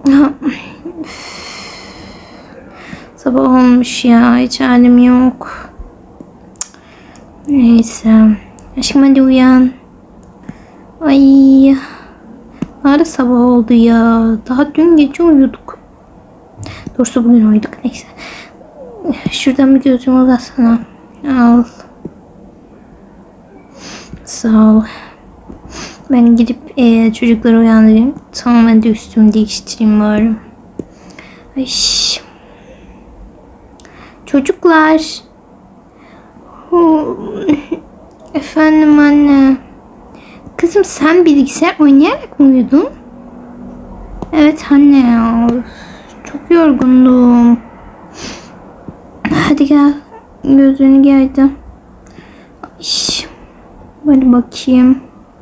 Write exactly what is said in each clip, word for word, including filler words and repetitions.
Sabah olmuş ya. Hiç halim yok. Neyse. Aşkım hadi uyan. Ay. Ara sabah oldu ya. Daha dün gece uyuduk. Doğrusu bugün uyuduk. Neyse. Şuradan bir gözümü uzatsana. Al. Sağ ol. Ben gidip e, çocukları uyandırayım. Tamam, ben de üstümü değiştireyim bari. Ay. Çocuklar. Efendim anne. Kızım sen bilgisayar oynayarak mı uyudun? Evet anne ya. Çok yorgundum. Hadi gel. Gözünü gerdim. Hadi bakayım.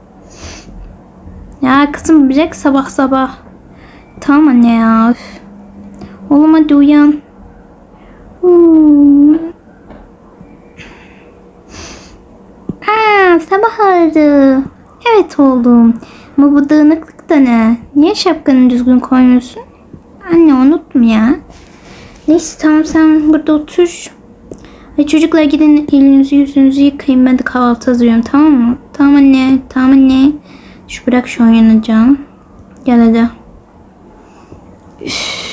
Ya kızım bırak sabah sabah. Tamam anne ya. Oğlum hadi uyan. Hmm. Aa, sabah oldu. Evet oğlum. Ama bu dağınıklık da ne? Niye şapkanı düzgün koymuyorsun? Anne unuttum ya. Neyse tamam, sen burada otur. Ay, çocuklar gidin elinizi yüzünüzü yıkayın. Ben de kahvaltı hazırlıyorum, tamam mı? Tamam anne. Tamam anne. Şu bırak şu oynayacağım. Gel hadi. Üff.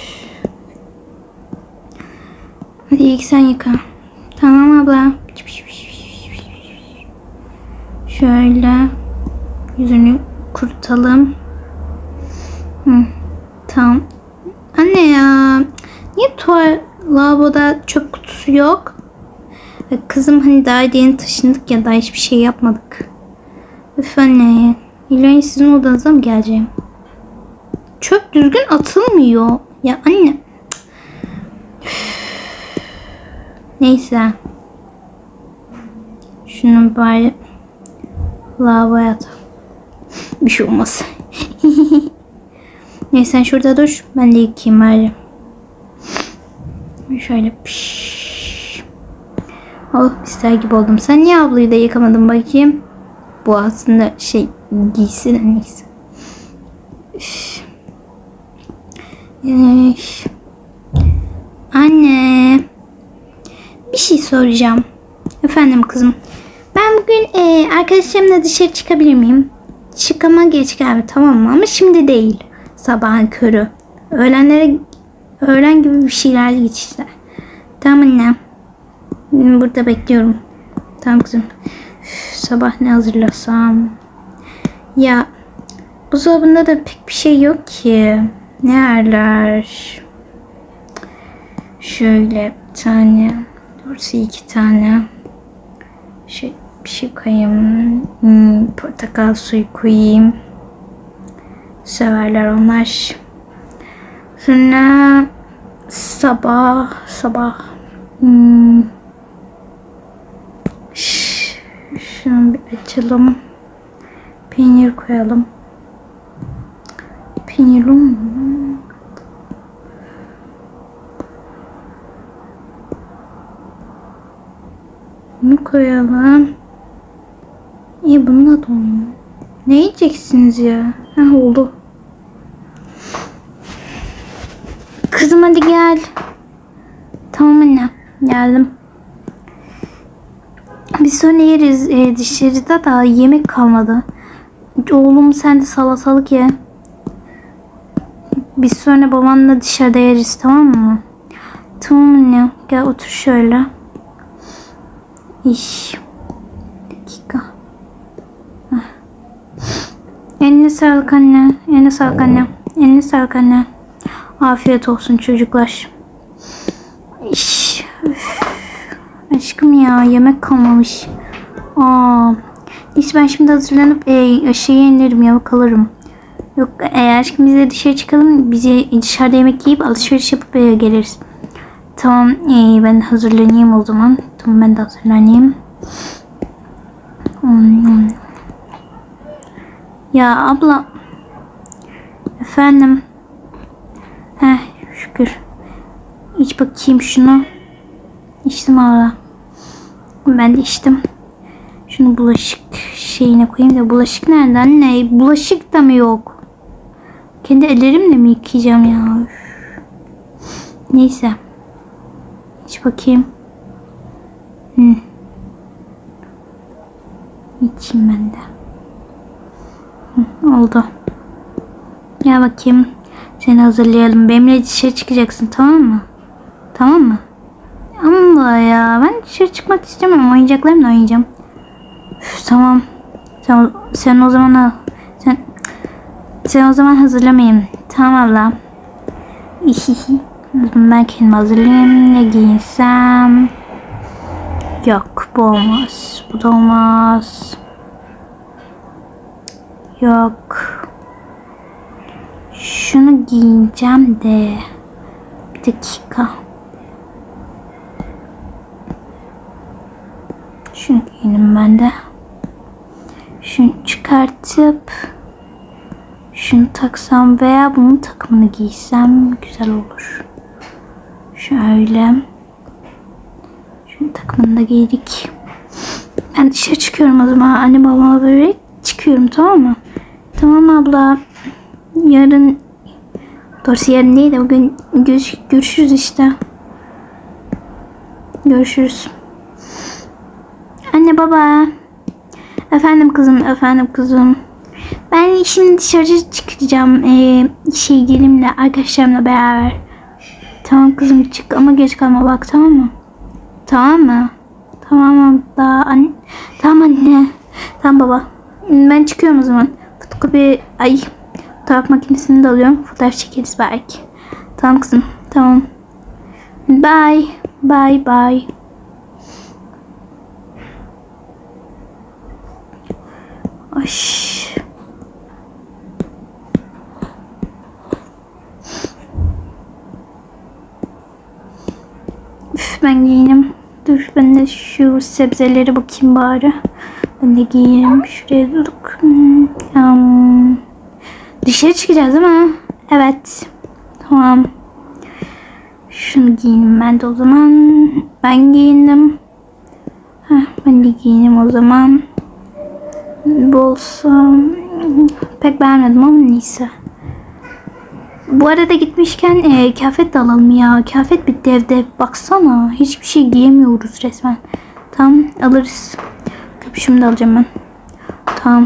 Hadi ilk sen yıka. Tamam abla. Şöyle yüzünü kurutalım. Hı, tamam. Anne ya, niye tuval lavaboda çöp kutusu yok? Kızım hani daha yeni taşındık ya, daha hiçbir şey yapmadık. Üf anne. İlahi sizin odanıza mı geleceğim? Çöp düzgün atılmıyor. Ya anne. Neyse. Şunu bari lavaboya at. Bir şey olmaz. Neyse sen şurada dur. Ben de yıkayayım bari. Şöyle piş. Oh, ister gibi oldum. Sen niye ablayı da yıkamadın bakayım? Bu aslında şey giysin neyse. Üf. Üf. Anne. Bir şey soracağım. Efendim kızım. Ben bugün e, arkadaşlarımla dışarı çıkabilir miyim? Çıkama geç gelme, tamam mı? Ama şimdi değil. Sabahın körü. Öğlenlere öğlen gibi bir şeyler geçişler. Tamam anne. Burada bekliyorum. Tamam kızım. Üf, sabah ne hazırlasam? Ya buzdolabında da pek bir şey yok ki. Ne yerler? Şöyle bir tane. Doğrusu iki tane. Şey, bir şey koyayım. Hmm, portakal suyu koyayım. Severler onlar. Sonra sabah sabah hmm, şunu bir açalım. Peynir koyalım. Peynir mi? Bunu koyalım. İyi, bununla da olmuyor. Ne yiyeceksiniz ya? Ha, oldu. Kızım hadi gel. Tamam anne. Geldim. Biz sonra yeriz. E, dışarıda da yemek kalmadı. Oğlum sen de salatalık ye. Biz sonra babanla dışarıda yeriz, tamam mı? Tamam anne. Gel otur şöyle. İş. Dakika. Heh. Eline sağlık anne. Eline sağlık anne. Eline sağlık anne. Afiyet olsun çocuklar. İş. Üf. Aşkım ya, yemek kalmamış. Aa. Neyse ben şimdi hazırlanıp e, aşağıya inerim ya, kalırım. Yok e, aşkım biz de dışarı çıkalım. Bize dışarıda yemek yiyip alışveriş yapıp e, geliriz. Tamam e, ben hazırlanayım o zaman. Tamam ben de hazırlanayım. Hmm. Ya abla. Efendim. Heh, şükür. İç bakayım şunu. İçtim abla. Ben de içtim. Şunu bulaşık şeyine koyayım da, bulaşık nerede anne? Bulaşık da mı yok? Kendi ellerimle mi yıkayacağım ya? Üf. Neyse. İç bakayım. Hı. İçeyim ben de. Hı, oldu. Gel bakayım. Seni hazırlayalım. Benimle dışarı çıkacaksın, tamam mı? Tamam mı? Ama ya ben dışarı çıkmak istemiyorum. Oyuncaklarımla oynayacağım. Üf, tamam. Sen, sen o zaman al. Sen, sen o zaman hazırlamayayım. Tamam abla. Ben kendimi hazırlayayım. Ne giyinsem? Yok, bu olmaz. Bu da olmaz. Yok. Şunu giyeceğim de. Bir dakika. Şunu giyinim ben de. Şunu çıkartıp şunu taksam veya bunun takımını giysem güzel olur. Şöyle. Şunun takımını da giydik. Ben dışarı çıkıyorum o zaman. Anne babama böyle çıkıyorum, tamam mı? Tamam abla. Yarın, doğrusu yarın değil de bugün görüş, görüşürüz işte. Görüşürüz. Anne baba. Efendim kızım, efendim kızım. Ben şimdi dışarı çıkacağım. Ee, şey gelimle, arkadaşlarımla beraber. Tamam kızım, çık ama geç kalma bak, tamam mı? Tamam mı? Tamam abla. Anne. Tamam anne. Tamam baba. Ben çıkıyorum o zaman. Fotokopi, ay, fotoğraf makinesini de alıyorum. Fotoğraf çekeriz belki. Tamam kızım. Tamam. Bye. Bye bye. Ay. Üf, ben giyinim. Dur ben de şu sebzeleri bakayım bari. Ben de giyeyim. Şuraya durduk. Um, dışarı çıkacağız değil mi? Evet. Tamam. Şunu giyinim ben de o zaman. Ben giyindim. Heh, ben de giyinim o zaman. Bu olsa pek beğenmedim ama neyse. Bu arada gitmişken e, kıyafet de alalım ya. Kıyafet bitti evde. Baksana. Hiçbir şey giyemiyoruz resmen. Tamam alırız. Köpüşümü de alacağım ben. Tamam.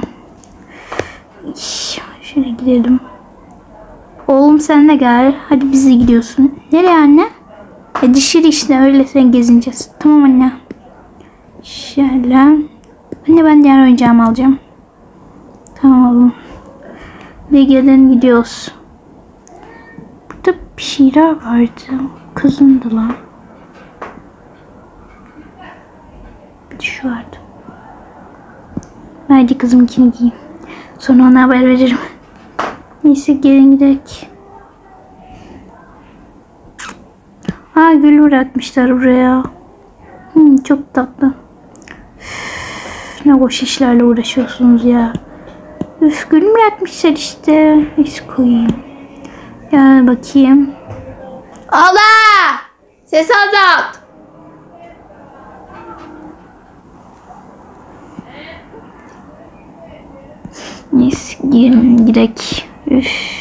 Şöyle gidelim. Oğlum sen de gel. Hadi bize gidiyorsun. Nereye anne? E, dışarı işte, öyle sen gezineceğiz. Tamam anne. Şöyle. Anne ben diğer oyuncağımı alacağım. Tamam oğlum. Ve gelin gidiyoruz. Burada bir şeyler vardı. Kızım da lan. Bir şu vardı. Hadi kızımkini giyeyim. Sonra ona haber veririm. Neyse gelin gidelim. Ha, gül bırakmışlar buraya. Hmm, çok tatlı. Üf, ne boş işlerle uğraşıyorsunuz ya. Üf, gül bırakmışlar işte. Neyse koyayım. Gel bakayım. Allah! Ses azalt. Neyse gelin gidelim. Üf.